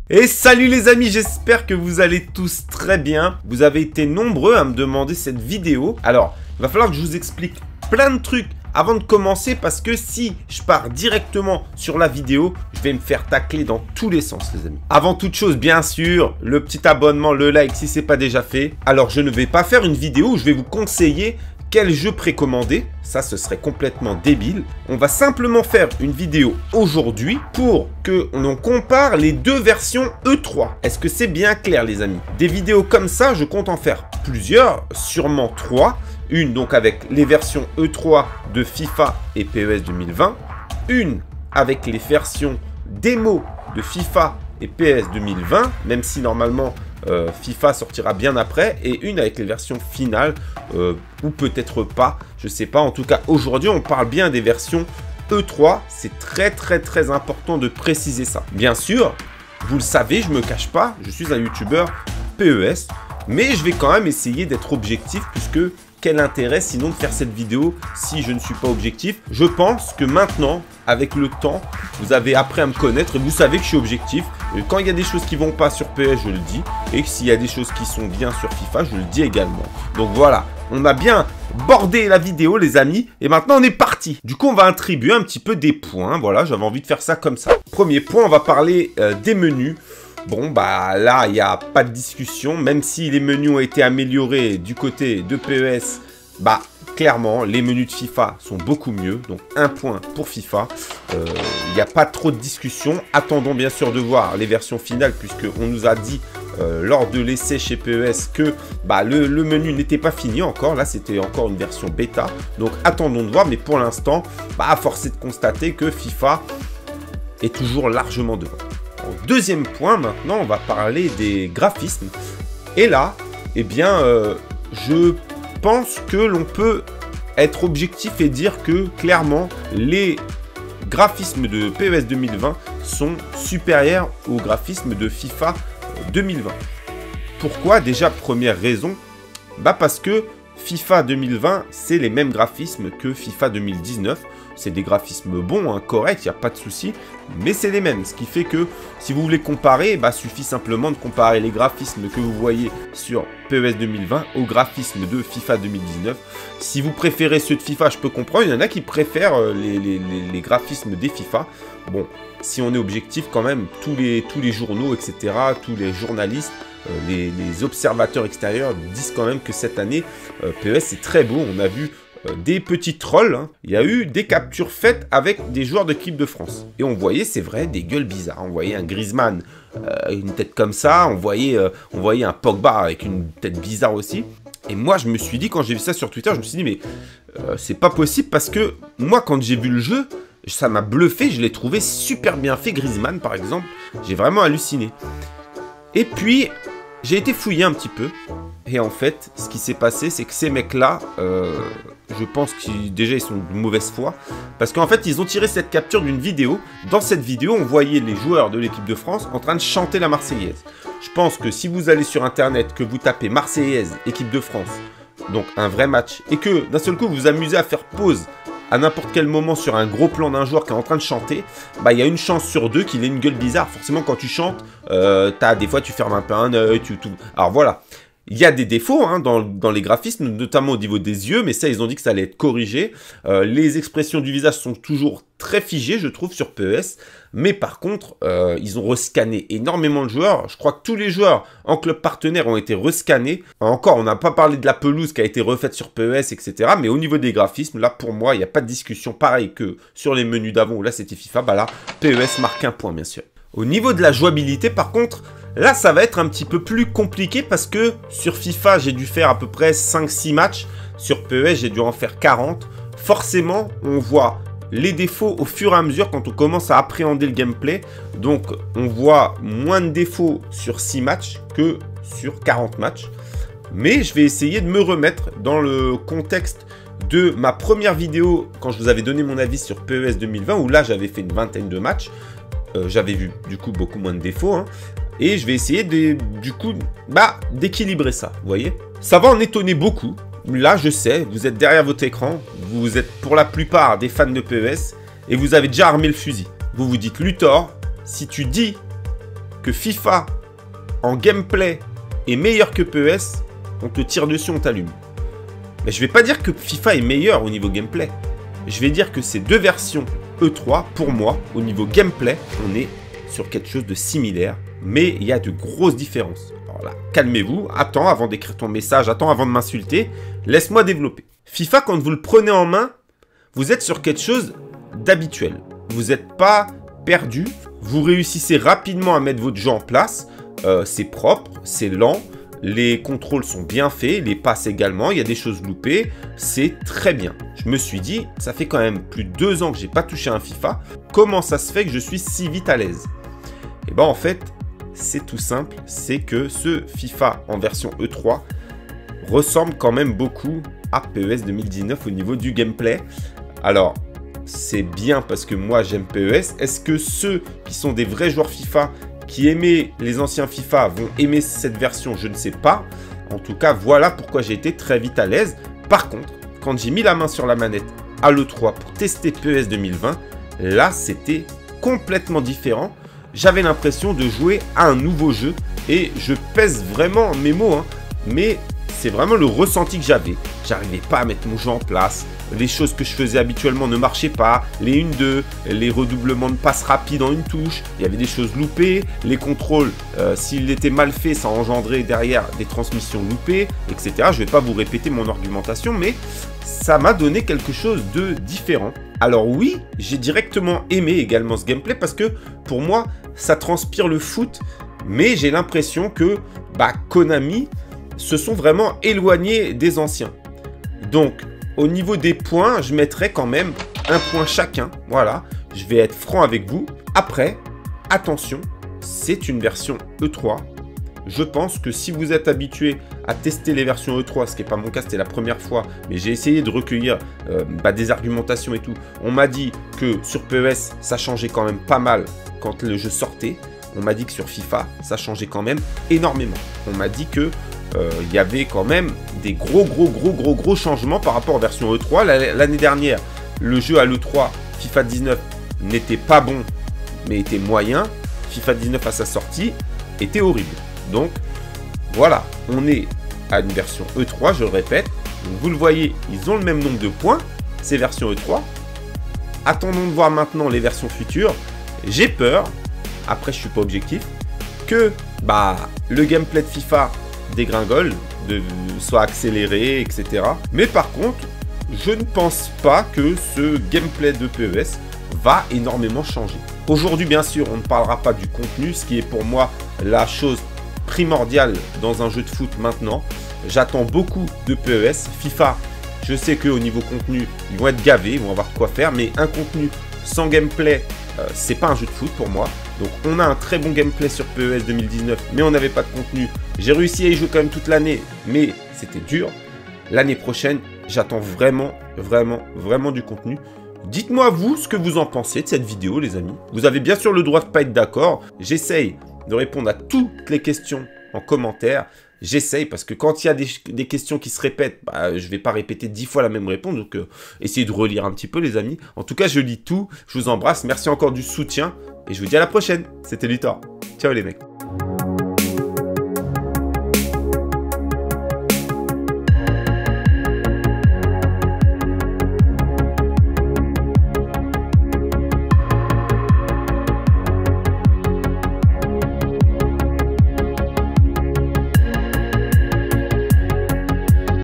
Et salut les amis, j'espère que vous allez tous très bien. Vous avez été nombreux à me demander cette vidéo. Alors, il va falloir que je vous explique plein de trucs avant de commencer parce que si je pars directement sur la vidéo, je vais me faire tacler dans tous les sens les amis. Avant toute chose, bien sûr, le petit abonnement, le like si ce n'est pas déjà fait. Alors, je ne vais pas faire une vidéo où je vais vous conseiller quel jeu précommander, ça ce serait complètement débile. On va simplement faire une vidéo aujourd'hui pour que l'on compare les deux versions E3. Est-ce que c'est bien clair les amis? Des vidéos comme ça, je compte en faire plusieurs, sûrement 3. Une donc avec les versions E3 de FIFA et PES 2020. Une avec les versions démo de FIFA et PES 2020, même si normalement FIFA sortira bien après, et une avec les versions finales, ou peut-être pas, je sais pas. En tout cas, aujourd'hui, on parle bien des versions E3. C'est très important de préciser ça. Bien sûr, vous le savez, je me cache pas, je suis un youtubeur PES, mais je vais quand même essayer d'être objectif, puisque quel intérêt sinon de faire cette vidéo si je ne suis pas objectif? Je pense que maintenant, avec le temps, vous avez appris à me connaître et vous savez que je suis objectif. Et quand il y a des choses qui vont pas sur PS, je le dis. Et que s'il y a des choses qui sont bien sur FIFA, je le dis également. Donc voilà, on a bien bordé la vidéo les amis. Et maintenant on est parti. Du coup on va attribuer un petit peu des points. Voilà, j'avais envie de faire ça comme ça. Premier point, on va parler des menus. Bon, bah là, il n'y a pas de discussion. Même si les menus ont été améliorés du côté de PES, bah clairement, les menus de FIFA sont beaucoup mieux. Donc, un point pour FIFA. Il n'y a pas trop de discussion. Attendons bien sûr de voir les versions finales, puisqu'on nous a dit lors de l'essai chez PES que bah, le menu n'était pas fini encore. Là, c'était encore une version bêta. Donc, attendons de voir. Mais pour l'instant, bah, force est de constater que FIFA est toujours largement devant. Deuxième point, maintenant, on va parler des graphismes. Et là, eh bien, je pense que l'on peut être objectif et dire que, clairement, les graphismes de PES 2020 sont supérieurs aux graphismes de FIFA 2020. Pourquoi? Déjà, première raison, bah parce que FIFA 2020, c'est les mêmes graphismes que FIFA 2019. C'est des graphismes bons, hein, corrects, il n'y a pas de souci, mais c'est les mêmes. Ce qui fait que si vous voulez comparer, bah, suffit simplement de comparer les graphismes que vous voyez sur PES 2020 aux graphismes de FIFA 2019. Si vous préférez ceux de FIFA, je peux comprendre. Il y en a qui préfèrent les graphismes des FIFA. Bon, si on est objectif quand même, tous les journaux, etc., tous les journalistes, les observateurs extérieurs disent quand même que cette année, PES est très beau. On a vu des petits trolls, hein. Il y a eu des captures faites avec des joueurs de l'équipe de France. Et on voyait, c'est vrai, des gueules bizarres. On voyait un Griezmann, une tête comme ça. On voyait un Pogba avec une tête bizarre aussi. Et moi, je me suis dit, quand j'ai vu ça sur Twitter, je me suis dit, mais c'est pas possible parce que moi, quand j'ai vu le jeu, ça m'a bluffé. Je l'ai trouvé super bien fait, Griezmann, par exemple. J'ai vraiment halluciné. Et puis, j'ai été fouillé un petit peu. Et en fait, ce qui s'est passé, c'est que ces mecs-là, je pense qu'ils déjà ils sont de mauvaise foi. Parce qu'en fait, ils ont tiré cette capture d'une vidéo. Dans cette vidéo, on voyait les joueurs de l'équipe de France en train de chanter la Marseillaise. Je pense que si vous allez sur Internet, que vous tapez Marseillaise, équipe de France, donc un vrai match, et que d'un seul coup, vous vous amusez à faire pause à n'importe quel moment sur un gros plan d'un joueur qui est en train de chanter, bah il y a une chance sur deux qu'il ait une gueule bizarre. Forcément, quand tu chantes, des fois tu fermes un peu un œil, Alors voilà. Il y a des défauts hein, dans les graphismes, notamment au niveau des yeux, mais ça, ils ont dit que ça allait être corrigé. Les expressions du visage sont toujours très figées, je trouve, sur PES. Mais par contre, ils ont rescanné énormément de joueurs. Je crois que tous les joueurs en club partenaire ont été rescannés. Encore, on n'a pas parlé de la pelouse qui a été refaite sur PES, etc. Mais au niveau des graphismes, là, pour moi, il n'y a pas de discussion. Pareil que sur les menus d'avant, où là, c'était FIFA. Bah là, PES marque un point, bien sûr. Au niveau de la jouabilité, par contre, là, ça va être un petit peu plus compliqué parce que sur FIFA, j'ai dû faire à peu près 5-6 matchs. Sur PES, j'ai dû en faire 40. Forcément, on voit les défauts au fur et à mesure quand on commence à appréhender le gameplay. Donc, on voit moins de défauts sur 6 matchs que sur 40 matchs. Mais je vais essayer de me remettre dans le contexte de ma première vidéo quand je vous avais donné mon avis sur PES 2020, où là, j'avais fait une vingtaine de matchs. J'avais vu du coup beaucoup moins de défauts hein, et je vais essayer d'équilibrer ça, vous voyez. Ça va en étonner beaucoup. Là je sais, vous êtes derrière votre écran, vous êtes pour la plupart des fans de PES et vous avez déjà armé le fusil. Vous vous dites Luthor, si tu dis que FIFA en gameplay est meilleur que PES, on te tire dessus, on t'allume. Mais je vais pas dire que FIFA est meilleur au niveau gameplay. Je vais dire que ces deux versions E3, pour moi, au niveau gameplay, on est sur quelque chose de similaire. Mais il y a de grosses différences. Alors là, calmez-vous, attends avant d'écrire ton message, attends avant de m'insulter. Laisse-moi développer. FIFA, quand vous le prenez en main, vous êtes sur quelque chose d'habituel. Vous n'êtes pas perdu. Vous réussissez rapidement à mettre votre jeu en place. C'est propre, c'est lent. Les contrôles sont bien faits, les passes également, il y a des choses loupées, c'est très bien. Je me suis dit, ça fait quand même plus de 2 ans que j'ai pas touché un FIFA, comment ça se fait que je suis si vite à l'aise? Et ben en fait, c'est tout simple, c'est que ce FIFA en version E3 ressemble quand même beaucoup à PES 2019 au niveau du gameplay. Alors, c'est bien parce que moi j'aime PES, est-ce que ceux qui sont des vrais joueurs FIFA qui aimaient les anciens FIFA vont aimer cette version, je ne sais pas. En tout cas, voilà pourquoi j'ai été très vite à l'aise. Par contre, quand j'ai mis la main sur la manette à l'E3 pour tester PES 2020, là, c'était complètement différent. J'avais l'impression de jouer à un nouveau jeu et je pèse vraiment mes mots, hein, mais c'est vraiment le ressenti que j'avais. J'arrivais pas à mettre mon jeu en place. Les choses que je faisais habituellement ne marchaient pas. Les 1-2, les redoublements de passes rapides en une touche. Il y avait des choses loupées. Les contrôles, s'ils étaient mal faits, ça engendrait derrière des transmissions loupées, etc. Je ne vais pas vous répéter mon argumentation, mais ça m'a donné quelque chose de différent. Alors oui, j'ai directement aimé également ce gameplay parce que pour moi, ça transpire le foot. Mais j'ai l'impression que Konami se sont vraiment éloignés des anciens. Donc, au niveau des points, je mettrai quand même un point chacun. Voilà, je vais être franc avec vous. Après, attention, c'est une version E3. Je pense que si vous êtes habitué à tester les versions E3, ce qui n'est pas mon cas, c'était la première fois, mais j'ai essayé de recueillir des argumentations et tout. On m'a dit que sur PES, ça changeait quand même pas mal quand le jeu sortait. On m'a dit que sur FIFA, ça changeait quand même énormément. On m'a dit que il y avait quand même des gros changements par rapport aux versions E3. L'année dernière, le jeu à l'E3, FIFA 19, n'était pas bon, mais était moyen. FIFA 19 à sa sortie était horrible. Donc, voilà, on est à une version E3, je le répète. Donc, vous le voyez, ils ont le même nombre de points, ces versions E3. Attendons de voir maintenant les versions futures. J'ai peur, après je suis pas objectif, que le gameplay de FIFA dégringole, soit accéléré, etc. Mais par contre, je ne pense pas que ce gameplay de PES va énormément changer. Aujourd'hui, bien sûr, on ne parlera pas du contenu, ce qui est pour moi la chose primordiale dans un jeu de foot maintenant. J'attends beaucoup de PES. FIFA, je sais qu'au niveau contenu, ils vont être gavés, ils vont avoir de quoi faire, mais un contenu sans gameplay, c'est pas un jeu de foot pour moi. Donc on a un très bon gameplay sur PES 2019, mais on n'avait pas de contenu. J'ai réussi à y jouer quand même toute l'année, mais c'était dur. L'année prochaine, j'attends vraiment du contenu. Dites-moi vous ce que vous en pensez de cette vidéo, les amis. Vous avez bien sûr le droit de ne pas être d'accord. J'essaye de répondre à toutes les questions en commentaire. J'essaye parce que quand il y a des questions qui se répètent, je ne vais pas répéter 10 fois la même réponse. Donc essayez de relire un petit peu, les amis. En tout cas, je lis tout. Je vous embrasse. Merci encore du soutien. Et je vous dis à la prochaine. C'était Luthor. Ciao les mecs.